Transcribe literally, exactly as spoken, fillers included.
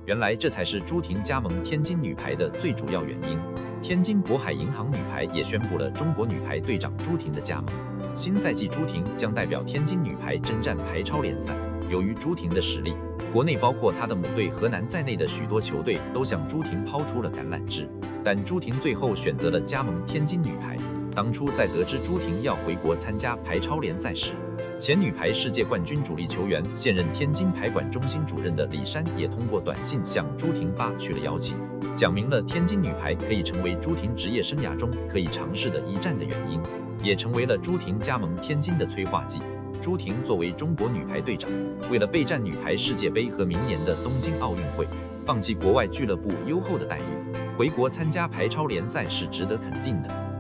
原来这才是朱婷加盟天津女排的最主要原因。天津渤海银行女排也宣布了中国女排队长朱婷的加盟。新赛季朱婷将代表天津女排征战排超联赛。由于朱婷的实力，国内包括她的母队河南在内的许多球队都向朱婷抛出了橄榄枝，但朱婷最后选择了加盟天津女排。当初在得知朱婷要回国参加排超联赛时，前女排世界冠军主力球员、现任天津排管中心主任的李珊也通过短信向朱婷发去了邀请，讲明了天津女排可以成为朱婷职业生涯中可以尝试的一战的原因，也成为了朱婷加盟天津的催化剂。朱婷作为中国女排队长，为了备战女排世界杯和明年的东京奥运会，放弃国外俱乐部优厚的待遇，回国参加排超联赛是值得肯定的。